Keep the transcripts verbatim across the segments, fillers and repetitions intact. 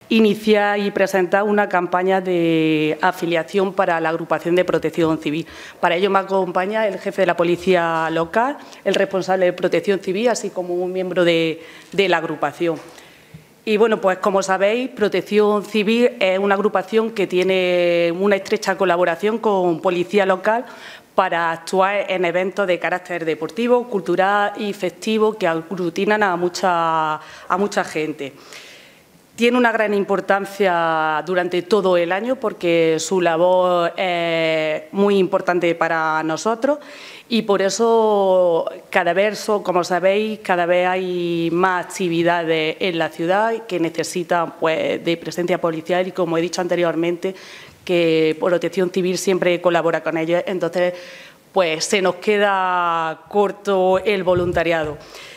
iniciar y presentar una campaña de afiliación para la agrupación de protección civil. Para ello me acompaña el jefe de la policía local, el responsable de protección civil, así como un miembro de, de la agrupación. Y bueno, pues como sabéis, Protección Civil es una agrupación que tiene una estrecha colaboración con Policía Local para actuar en eventos de carácter deportivo, cultural y festivo que aglutinan a mucha, a mucha gente. Tiene una gran importancia durante todo el año porque su labor es muy importante para nosotros y por eso cada vez, como sabéis, cada vez hay más actividades en la ciudad que necesitan pues, de presencia policial y, como he dicho anteriormente, que Protección Civil siempre colabora con ellos. Entonces, pues se nos queda corto el voluntariado.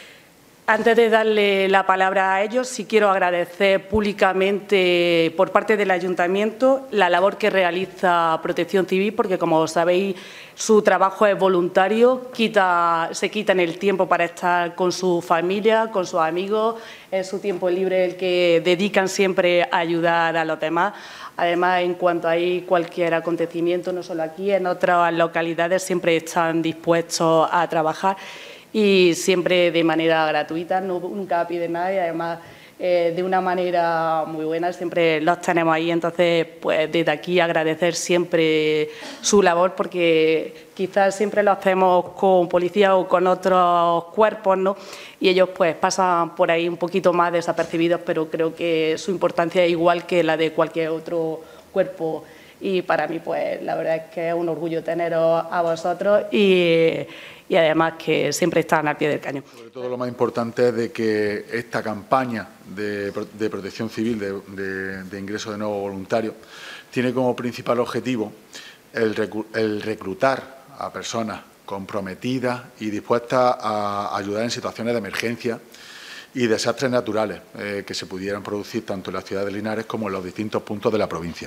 Antes de darle la palabra a ellos, sí quiero agradecer públicamente por parte del Ayuntamiento la labor que realiza Protección Civil, porque, como sabéis, su trabajo es voluntario, quita, se quitan el tiempo para estar con su familia, con sus amigos, es su tiempo libre el que dedican siempre a ayudar a los demás. Además, en cuanto hay cualquier acontecimiento, no solo aquí, en otras localidades siempre están dispuestos a trabajar y siempre de manera gratuita, no, nunca piden nada y además eh, de una manera muy buena, siempre los tenemos ahí. Entonces, pues desde aquí agradecer siempre su labor porque quizás siempre lo hacemos con policía o con otros cuerpos, ¿no? Y ellos pues pasan por ahí un poquito más desapercibidos, pero creo que su importancia es igual que la de cualquier otro cuerpo. Y para mí, pues la verdad es que es un orgullo teneros a vosotros y, y además que siempre están al pie del cañón. Sobre todo lo más importante es de que esta campaña de, de protección civil, de, de, de ingreso de nuevos voluntarios, tiene como principal objetivo el, recu el reclutar a personas comprometidas y dispuestas a ayudar en situaciones de emergencia y desastres naturales eh, que se pudieran producir tanto en la ciudad de Linares como en los distintos puntos de la provincia.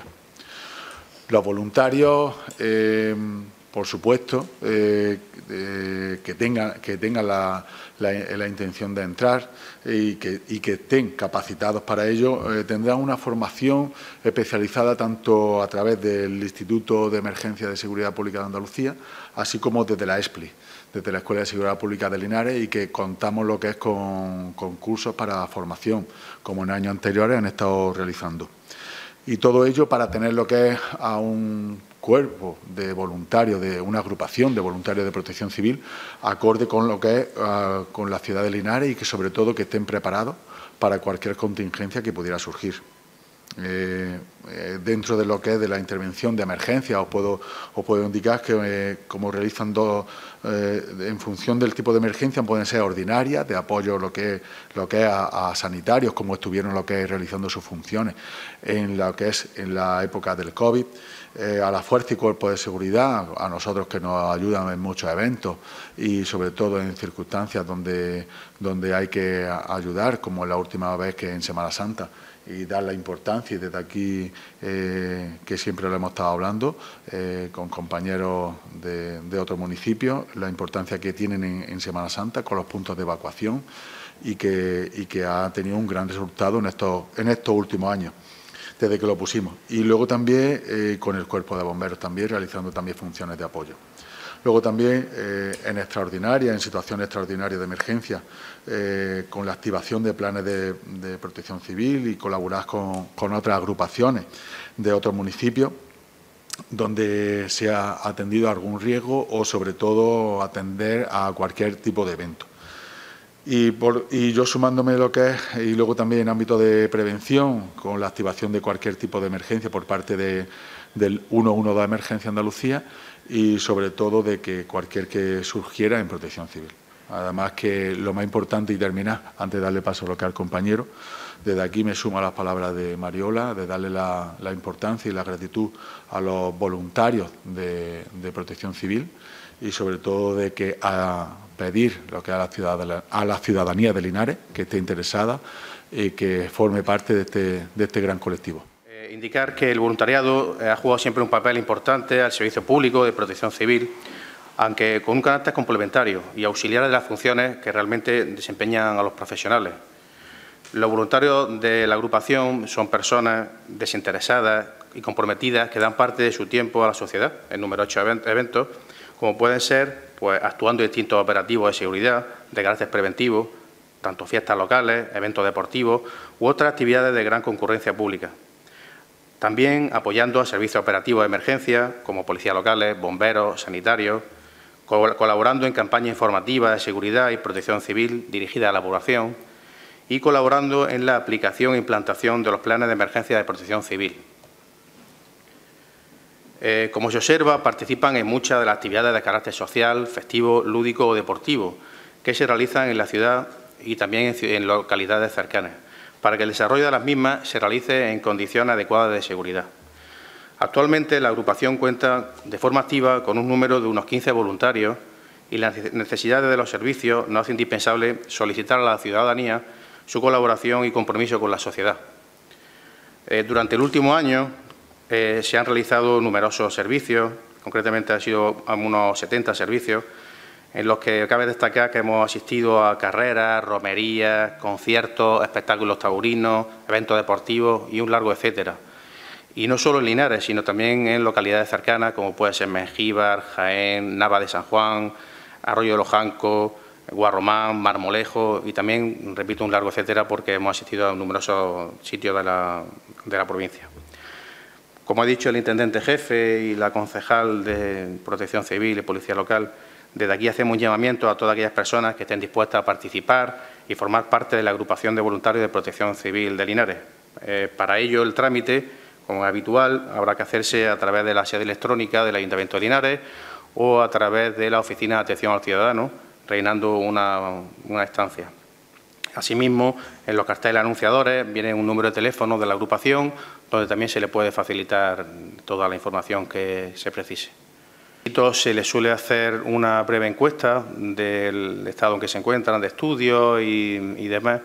Los voluntarios, eh, por supuesto, eh, eh, que tengan, que tengan la, la, la intención de entrar y que, y que estén capacitados para ello, eh, tendrán una formación especializada tanto a través del Instituto de Emergencia de Seguridad Pública de Andalucía, así como desde la ESPLI, desde la Escuela de Seguridad Pública de Linares, y que contamos lo que es con, con cursos para formación, como en años anteriores han estado realizando. Y todo ello para tener lo que es a un cuerpo de voluntarios, de una agrupación de voluntarios de protección civil, acorde con lo que es uh, con la ciudad de Linares y que sobre todo que estén preparados para cualquier contingencia que pudiera surgir. Eh, eh, dentro de lo que es de la intervención de emergencia, os puedo, os puedo indicar que eh, como realizan dos, eh, en función del tipo de emergencia, pueden ser ordinarias, de apoyo lo que, lo que es a, a sanitarios, como estuvieron lo que es realizando sus funciones en lo que es en la época del COVID, eh, a la fuerza y cuerpo de seguridad, a nosotros que nos ayudan en muchos eventos y sobre todo en circunstancias donde, donde hay que ayudar, como la última vez que en Semana Santa, y dar la importancia, y desde aquí, eh, que siempre lo hemos estado hablando, eh, con compañeros de, de otros municipios, la importancia que tienen en, en Semana Santa con los puntos de evacuación y que, y que ha tenido un gran resultado en estos, en estos últimos años, desde que lo pusimos. Y luego también eh, con el Cuerpo de Bomberos, también realizando también funciones de apoyo. Luego también eh, en extraordinarias, en situaciones extraordinarias de emergencia, eh, con la activación de planes de, de protección civil y colaborar con, con otras agrupaciones de otros municipios donde se ha atendido a algún riesgo o sobre todo atender a cualquier tipo de evento. Y, por, y yo sumándome lo que es, y luego también en ámbito de prevención, con la activación de cualquier tipo de emergencia por parte de, del uno uno dos Emergencia Andalucía y sobre todo de que cualquier que surgiera en protección civil. Además que lo más importante, y terminar, antes de darle paso a lo que al compañero, desde aquí me sumo a las palabras de Mariola, de darle la, la importancia y la gratitud a los voluntarios de, de protección civil y sobre todo de que a pedir lo que a la, ciudad, a la ciudadanía de Linares que esté interesada y que forme parte de este, de este gran colectivo. Eh, indicar que el voluntariado ha jugado siempre un papel importante al servicio público de protección civil, aunque con un carácter complementario y auxiliar de las funciones que realmente desempeñan a los profesionales. Los voluntarios de la agrupación son personas desinteresadas y comprometidas que dan parte de su tiempo a la sociedad en numerosos eventos, como pueden ser pues, actuando en distintos operativos de seguridad de carácter preventivo, tanto fiestas locales, eventos deportivos u otras actividades de gran concurrencia pública. También apoyando a servicios operativos de emergencia, como policías locales, bomberos, sanitarios, colaborando en campañas informativas de seguridad y protección civil dirigidas a la población y colaborando en la aplicación e implantación de los planes de emergencia de protección civil. Eh, como se observa, participan en muchas de las actividades de carácter social, festivo, lúdico o deportivo que se realizan en la ciudad y también en, en localidades cercanas, para que el desarrollo de las mismas se realice en condiciones adecuadas de seguridad. Actualmente, la agrupación cuenta de forma activa con un número de unos quince voluntarios y las necesidades de los servicios nos hace indispensable solicitar a la ciudadanía su colaboración y compromiso con la sociedad. Eh, durante el último año eh, se han realizado numerosos servicios, concretamente han sido unos setenta servicios, en los que cabe destacar que hemos asistido a carreras, romerías, conciertos, espectáculos taurinos, eventos deportivos y un largo etcétera. Y no solo en Linares, sino también en localidades cercanas, como puede ser Mengíbar, Jaén, Nava de San Juan, Arroyo de los Jancos, Guarromán, Marmolejo y también, repito, un largo etcétera, porque hemos asistido a numerosos sitios de la, de la provincia. Como ha dicho el intendente jefe y la concejal de Protección Civil y Policía Local, desde aquí hacemos un llamamiento a todas aquellas personas que estén dispuestas a participar y formar parte de la agrupación de voluntarios de Protección Civil de Linares. Eh, para ello, el trámite, como es habitual, habrá que hacerse a través de la sede electrónica del Ayuntamiento de Linares o a través de la Oficina de Atención al Ciudadano, rellenando una, una estancia. Asimismo, en los carteles anunciadores viene un número de teléfono de la agrupación, donde también se le puede facilitar toda la información que se precise. Se les suele hacer una breve encuesta del estado en que se encuentran, de estudios y, y demás.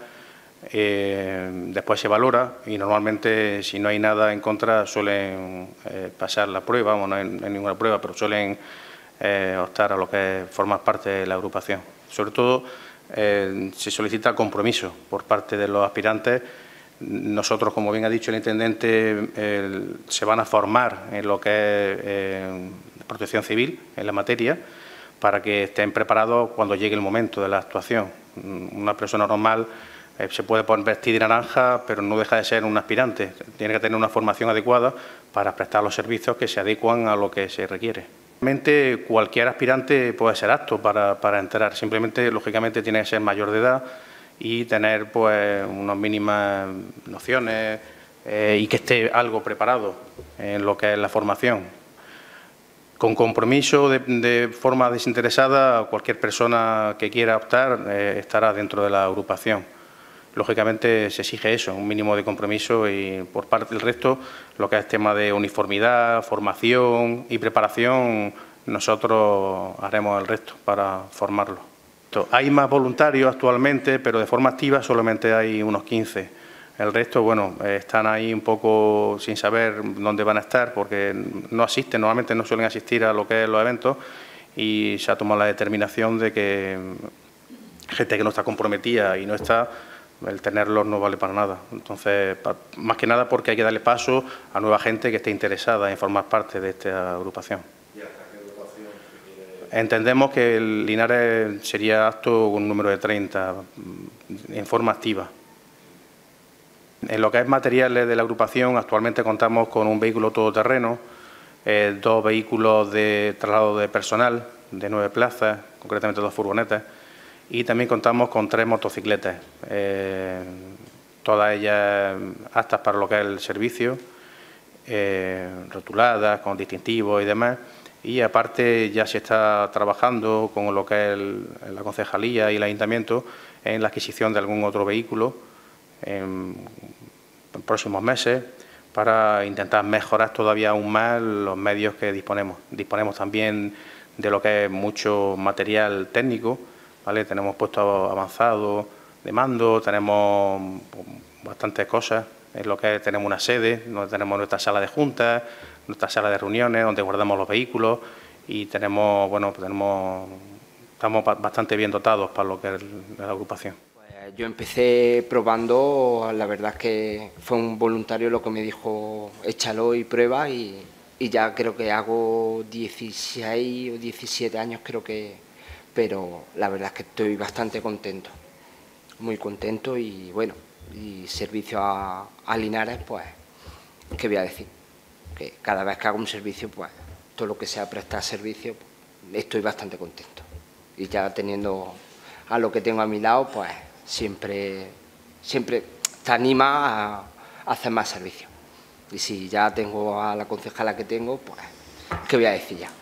Eh, después se valora y normalmente, si no hay nada en contra, suelen eh, pasar la prueba, bueno, no hay, no hay ninguna prueba, pero suelen eh, optar a lo que es formar parte de la agrupación. Sobre todo, eh, se solicita compromiso por parte de los aspirantes. Nosotros, como bien ha dicho el intendente, eh, se van a formar en lo que es eh, protección civil, en la materia, para que estén preparados cuando llegue el momento de la actuación. Una persona normal eh, se puede poner vestir de naranja, pero no deja de ser un aspirante. Tiene que tener una formación adecuada para prestar los servicios que se adecuan a lo que se requiere. Realmente, cualquier aspirante puede ser apto para, para entrar. Simplemente, lógicamente, tiene que ser mayor de edad y tener pues unas mínimas nociones eh, y que esté algo preparado en lo que es la formación. Con compromiso, de, de forma desinteresada, cualquier persona que quiera optar eh, estará dentro de la agrupación. Lógicamente se exige eso, un mínimo de compromiso y por parte del resto, lo que es tema de uniformidad, formación y preparación, nosotros haremos el resto para formarlo. Hay más voluntarios actualmente, pero de forma activa solamente hay unos quince. El resto, bueno, están ahí un poco sin saber dónde van a estar porque no asisten, normalmente no suelen asistir a lo que es los eventos y se ha tomado la determinación de que gente que no está comprometida y no está, el tenerlos no vale para nada. Entonces, más que nada porque hay que darle paso a nueva gente que esté interesada en formar parte de esta agrupación. Entendemos que el Linares sería apto con un número de treinta en forma activa. En lo que es materiales de la agrupación, actualmente contamos con un vehículo todoterreno, eh, dos vehículos de traslado de personal de nueve plazas, concretamente dos furgonetas, y también contamos con tres motocicletas, eh, todas ellas aptas para lo que es el servicio, eh, rotuladas, con distintivos y demás. Y aparte ya se está trabajando con lo que es el, la concejalía y el ayuntamiento en la adquisición de algún otro vehículo en, en próximos meses para intentar mejorar todavía aún más los medios que disponemos. Disponemos también de lo que es mucho material técnico, ¿vale? Tenemos puestos avanzados de mando, tenemos bastantes cosas, en lo que es, tenemos una sede, donde tenemos nuestra sala de juntas, nuestra sala de reuniones, donde guardamos los vehículos y tenemos, bueno, pues tenemos, estamos bastante bien dotados para lo que es la agrupación. Pues Yo empecé probando, la verdad es que fue un voluntario lo que me dijo, échalo y prueba, y, y ya creo que hago dieciséis o diecisiete años, creo que, pero la verdad es que estoy bastante contento, muy contento, y bueno, y servicio a, a Linares, pues, ¿qué voy a decir? Que cada vez que hago un servicio, pues, todo lo que sea prestar servicio, pues, estoy bastante contento. Y ya teniendo a lo que tengo a mi lado, pues siempre, siempre te anima a hacer más servicio. Y si ya tengo a la concejala que tengo, pues, ¿qué voy a decir ya?